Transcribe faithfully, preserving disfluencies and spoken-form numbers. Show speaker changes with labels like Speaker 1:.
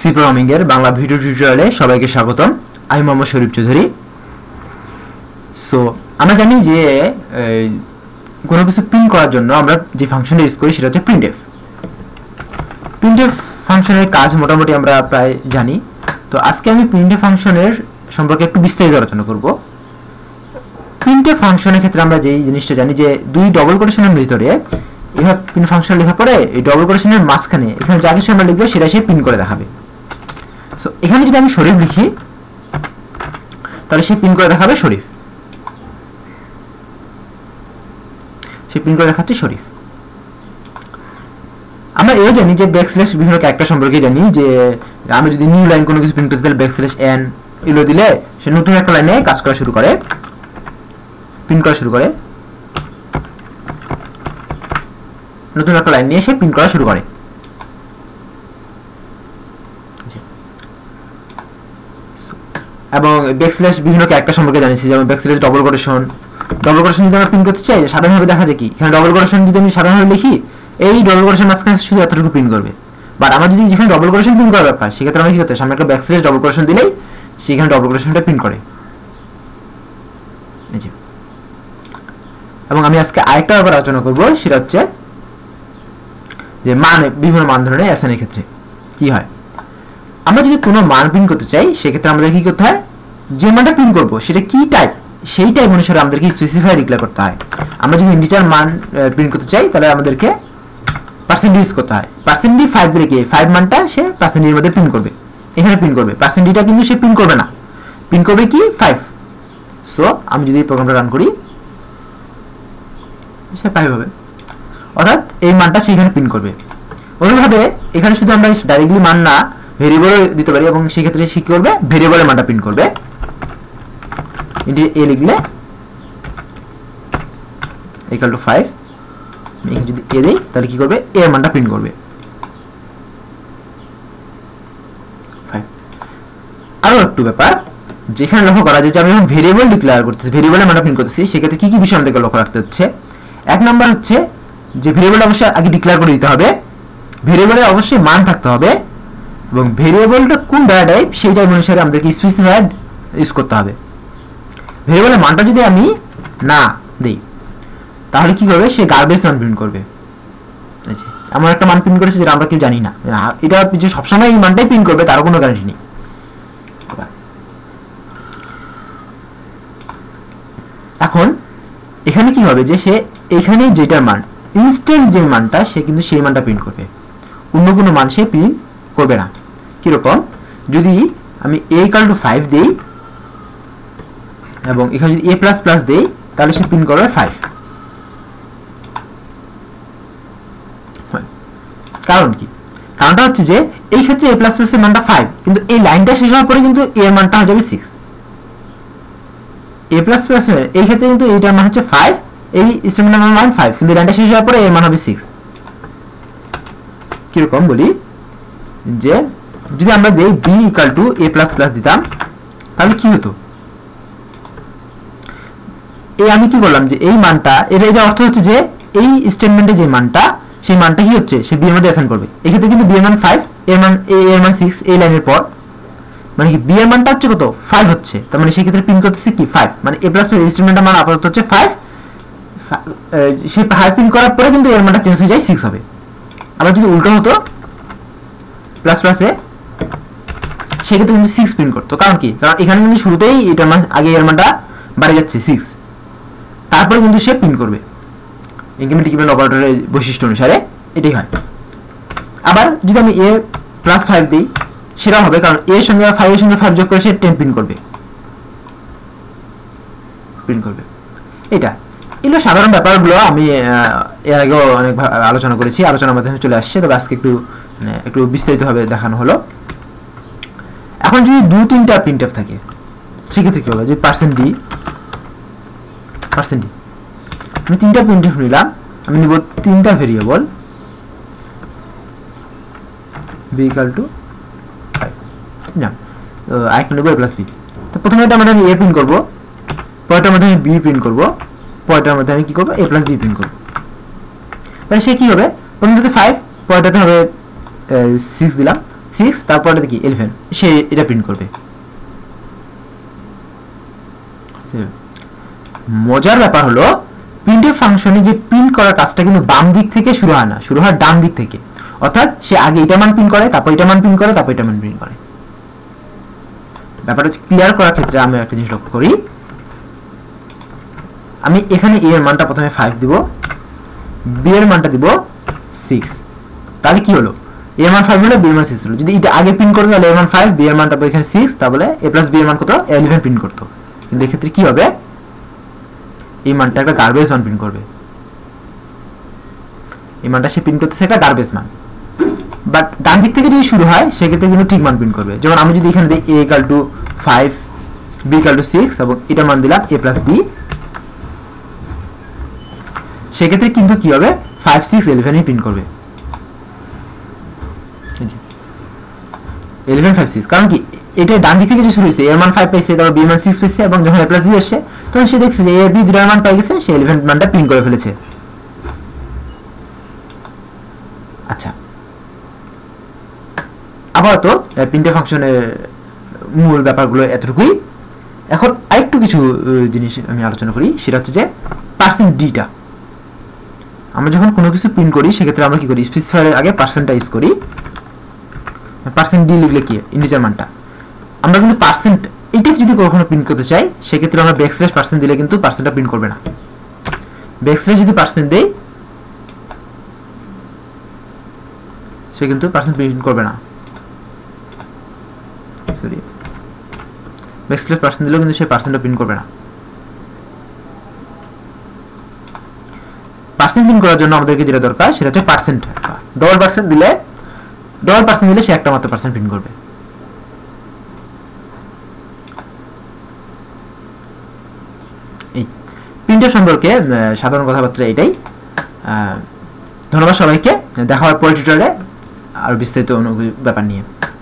Speaker 1: C programming এর Bangla video টিউটোরিয়ালে সবাইকে স্বাগতম। আমি মোহাম্মদ শরীফ চৌধুরী। সো আমরা জানি যে কোনো কিছু প্রিন্ট করার জন্য আমরা যে ফাংশনটা ইউজ করি সেটা হচ্ছে প্রিন্টএফ। প্রিন্টএফ ফাংশনের কাজ মোটামুটি আমরা প্রায় জানি। তো আজকে আমি প্রিন্টএফ ফাংশনের সম্পর্কে একটু বিস্তারিত আলোচনা করব। প্রিন্টএফ ফাংশনের ক্ষেত্রে আমরা যেই জিনিসটা জানি যে দুই ডবল কোটেশনের ভিতরে এভাবে প্রিন্ট ফাংশন লেখার পরে এই ডবল কোটেশনের মাঝখানে এখানে যা কিছু আমরা লিখবো সেটা সে প্রিন্ট করে দেখাবে। সো এখানে যদি আমি শরীফ লিখি তাহলে সে প্রিন্ট করে দেখাবে শরীফ, সে প্রিন্ট করে দেখাচ্ছে শরীফ। আমরা এও জানি যে ব্যাকস্ল্যাশ বিভিন্ন ক্যারেক্টার সম্পর্কে জানি যে আমি যদি নিউ লাইন কোনো কিছু প্রিন্ট করতে তাহলে ব্যাকস্ল্যাশ এন এলো দিলে সে নতুন একটা লাইনে কাজ করা শুরু করে, প্রিন্ট করা শুরু করে, নতুন একটা লাইন নিয়ে সে প্রিন্ট করা শুরু করে। এবং ব্যাকস্ল্যাশ বিভিন্ন ক্যারেক্টার সম্পর্কে জানিয়েছি, যেমন backslash double quotation. Double quotation যদি আমরা প্রিন্ট করতে চাই সাধারণভাবে দেখা যায় কি এখানে ডবল কোটেশন যদি আমি সাধারণভাবে লিখি এই ডবল কোটেশন মাঝখানে শুধু এতটুকু প্রিন্ট করবে। বাট আমরা যদি যেখানে ডবল কোটেশন প্রিন্ট করার ব্যাপার সেক্ষেত্রে আমরা কি করতে সামনে একটা ব্যাকস্ল্যাশ ডবল কোটেশন দিলেই সেখানে ডবল কোটেশনটা প্রিন্ট করে। এবং আমি আজকে আরেকটা ব্যাপার আলোচনা করব, সেটা হচ্ছে যে মান, বিভিন্ন মান ধরনের অ্যাসাইনের ক্ষেত্রে কি হয়। আমরা যদি কোনো মান প্রিন্ট করতে চাই সেক্ষেত্রে আমাদের কি করতে হয়, যে মানটা প্রিন্ট করব সেটা কি টাইপ সেই টাইপ অনুসারে আমাদেরকে স্পেসিফাই ডিক্লেয়ার করতে হয়। আমরা যদি ইন্টিজার মান প্রিন্ট করতে চাই তাহলে আমাদেরকে পার্সেন্ট ইউজ করতে হয়। পার্সেন্ট ডি ফাইভ দিলে কি ফাইভ মানটা সে পার্সেন্ট ডির মধ্যে প্রিন্ট করবে, এখানে প্রিন্ট করবে। পার্সেন্ট ডিটা কিন্তু সে প্রিন্ট করবে না, প্রিন্ট করবে কি ফাইভ। সো আমি যদি এই প্রোগ্রামটা রান করি সে ফাইভ হবে, অর্থাৎ এই মানটা সে এখানে প্রিন্ট করবে। অনুরূপভাবে এখানে শুধু আমরা ডাইরেক্টলি মান না ভেরিয়েবল দিতে পারি এবং সেই ক্ষেত্রে সে কি করবে ভেরিয়েবলের মানটা প্রিন্ট করবে। এটি এ লিখলে ইকুয়াল টু ফাইভ, এখানে যদি এ দেই তাহলে কি করবে এর মানটা প্রিন্ট করবে ফাইভ। আরো একটু ব্যাপার যেখানে লক্ষ্য করা যায় যে আমি যখন ভেরিয়েবল ডিক্লেয়ার করতেছি, ভেরিয়েবলের মানটা প্রিন্ট করতেছি, সেক্ষেত্রে কি কি বিষয় আমাদেরকে লক্ষ্য রাখতে হচ্ছে। এক নাম্বার হচ্ছে যে ভেরিয়েবলটা অবশ্যই আগে ডিক্লেয়ার করে দিতে হবে, ভেরিয়েবলে অবশ্যই মান থাকতে হবে এবং ভেরিয়েবলটা কোন ডেটা টাইপ সেই টাইপ অনুসারে আমাদেরকে স্পেসিফাইড ইউজ করতে হবে। ভেরিয়েবলের মানটা যদি আমি না দেই তাহলে কি করবে সে গার্বেজ মান প্রিন্ট করবে। এমন একটা মান প্রিন্ট করেছে যেটা আমরা কেউ জানি না, এটা যে সবসময় এই মানটাই প্রিন্ট করবে তারও কোনো গ্যারান্টি নেই। এখন এখানে কি হবে যে সে এখানে যেটার মান ইনস্ট্যান্ট যে মানটা সে কিন্তু সেই মানটা প্রিন্ট করবে, অন্য কোনো মান সে প্রিন্ট করবে না। কিরকম, যদি আমি a ইকুয়াল টু ফাইভ দেই এবং এখানে যদি a প্লাস প্লাস দেই তাহলে সে প্রিন্ট করবে ফাইভ। কারণ কি, কারণটা হচ্ছে যে এই ক্ষেত্রে a প্লাস প্লাস এর মানটা ফাইভ, কিন্তু এই লাইনটা শেষ হওয়ার পরে কিন্তু a এর মানটা হয়ে যাবে সিক্স। a প্লাস প্লাস এই ক্ষেত্রে কিন্তু এইটার মান হচ্ছে ফাইভ, এই স্টেটমেন্টের মান ফাইভ, কিন্তু লাইনটা শেষ হওয়ার পরে এর মান হবে সিক্স। কিরকম বলি যে যদি আমরা দেই b equal to a plus plus দিতাম তাহলে কি হতো, এই আমি কি করলাম যে এই মানটা এটা এটা অর্থ হচ্ছে যে এই স্টেটমেন্টে যে মানটা সেই মানটা কি হচ্ছে সে b এর মধ্যে অ্যাসাইন করবে। এই ক্ষেত্রে কিন্তু b এর মান ফাইভ, এর মান a এর মান সিক্স, এই লাইনের পর মানে কি b এর মানটা হচ্ছে কত ফাইভ হচ্ছে, তার মানে সেই ক্ষেত্রে প্রিন্ট করতেছে কি ফাইভ, মানে a প্লাস প্লাস স্টেটমেন্টের মান আপাতত হচ্ছে ফাইভ, সে ফাইভ প্রিন্ট করার পরে কিন্তু এর মানটা চেঞ্জ হয়ে যায় সিক্স হবে। আবার যদি উল্টো হতো প্লাস প্লাসে সেক্ষেত্রে কিন্তু সিক্স প্রিন্ট করতো। কারণ কি, কারণ এখানে কিন্তু শুরুতেই এটার মান আগে এর মানটা বাড়ে যাচ্ছে সিক্স, তারপরে কিন্তু সে প্রিন্ট করবে ইনক্রিমেন্ট ডিক্রিমেন্ট অপারেটরের বৈশিষ্ট্য অনুসারে এটাই হয়। আবার যদি আমি a প্লাস ফাইভ দিই সেটাও হবে, কারণ a এর সঙ্গে ফাইভ এর সঙ্গে ফাইভ যোগ করে সে টেন প্রিন্ট করবে প্রিন্ট করবে এটা। এগুলো সাধারণ ব্যাপারগুলো আমি এর আগেও অনেক আলোচনা করেছি, আলোচনার মাধ্যমে চলে আসছে, তবে আজকে একটু মানে একটু বিস্তারিতভাবে দেখানো হলো। এখন যদি দু তিনটা প্রিন্টএফ থাকে সেক্ষেত্রে কি হবে, যে পার্সেন্ট ডি পার্সেন্ট ডি আমি তিনটা প্রিন্টএফ নিলাম, আমি নিব তিনটা variable b equal to five না আরেকটা নেব a প্লাস b। তো প্রথমে এটা মধ্যে আমি a প্রিন্ট করব, পরেরটার মধ্যে আমি b প্রিন্ট করব, পরেরটার মধ্যে আমি কি করব a প্লাস b প্রিন্ট করব। তাহলে সে কি হবে, প্রথমটাতে ফাইভ, পরেরটাতে হবে সিক্স দিলাম, সিক্স, তারপরে কি ইলেভেন, সে এটা প্রিন্ট করবে। মজার ব্যাপার হলো প্রিন্টএফ ফাংশনে যে প্রিন্ট করার কাজটা কিন্তু বাম দিক থেকে শুরু হয় না, শুরু হয় ডান দিক থেকে। অর্থাৎ সে আগে এটা মান প্রিন্ট করে, তারপর এটা মান প্রিন্ট করে, তারপর এটা মান প্রিন্ট করে। ব্যাপারটা ক্লিয়ার করার ক্ষেত্রে আমি একটা জিনিস লক্ষ্য করি, আমি এখানে a এর মানটা প্রথমে ফাইভ দিব, b এর মানটা দিব সিক্স। তাহলে কি হলো, a এর মান ফাইভ হলো, b এর মান সিক্স হলো। যদি এটা আগে প্রিন্ট করতো তাহলে a এর মান ফাইভ, b এর মান তারপর এখানে সিক্স, তাহলে a প্লাস b এর মান কত, ইলেভেন প্রিন্ট করতো। কিন্তু এই ক্ষেত্রে কি হবে, এই মানটা একটা গার্বেজ মান প্রিন্ট করবে। এই মানটা সে প্রিন্ট করতেছে একটা গার্বেজ মান। বাট ডান দিক থেকে যদি শুরু হয় সেক্ষেত্রে কিন্তু ঠিক মান প্রিন্ট করবে। যেমন আমি যদি এখানে দিই a equal to five, b equal to six এবং এটা মান দিলাম a প্লাস b, সেক্ষেত্রে কিন্তু কি হবে, ফাইভ সিক্স ইলেভেন প্রিন্ট করবে। ইলেভেন ফাইভ সিক্স, কারণ কি এটা ডান দিক থেকে যে শুরু হয়েছে, এর মান ফাইভ পাইছে, তারপর b মান সিক্স পাইছে এবং যখন a প্লাস b আসছে তখন সে দেখছে যে a b দুটার মান পাই গেছে, সে ইলেভেন মানটা প্রিন্ট করে ফেলেছে। আচ্ছা, আপাতত প্রিন্টএফ ফাংশনের মূল ব্যাপারগুলো এতটুকুই। এখন আরেকটু কিছু জিনিস আমি আলোচনা করি, সেটা হচ্ছে যে পার্সেন্ট ডিটা। আমরা যখন কোনো কিছু প্রিন্ট করি সেক্ষেত্রে আমরা কি করি, স্পেসিফায়ারের আগে পার্সেন্টটা ইউজ করি। পার্সেন্ট ডি লিখলে কি, ইন্টিজার মানটা। আমরা কিন্তু পার্সেন্ট এইটা যদি কখনো প্রিন্ট করতে চাই সেক্ষেত্রে আমরা ব্যাকস্ল্যাশ পার্সেন্ট দিলে কিন্তু পার্সেন্টটা প্রিন্ট করবে না। ব্যাকস্ল্যাশ যদি পার্সেন্ট দেই সে কিন্তু পার্সেন্ট প্রিন্ট করবে না। সরি, ব্যাকস্ল্যাশ পার্সেন্ট দিলেও কিন্তু সে পার্সেন্টটা প্রিন্ট করবে না। পার্সেন্ট প্রিন্ট করার জন্য আমাদেরকে যেটা দরকার সেটা হচ্ছে পার্সেন্ট। ডবল পার্সেন্ট দিলে ডবল পার্সেন্ট দিলে সে একটা মাত্র পার্সেন্ট প্রিন্ট করবে। এই প্রিন্টের সম্পর্কে সাধারণ কথাবার্তা এটাই। ধন্যবাদ সবাইকে, দেখা হবে পরের টিউটোরিয়ালে আরো বিস্তারিত অন্য ব্যাপার নিয়ে।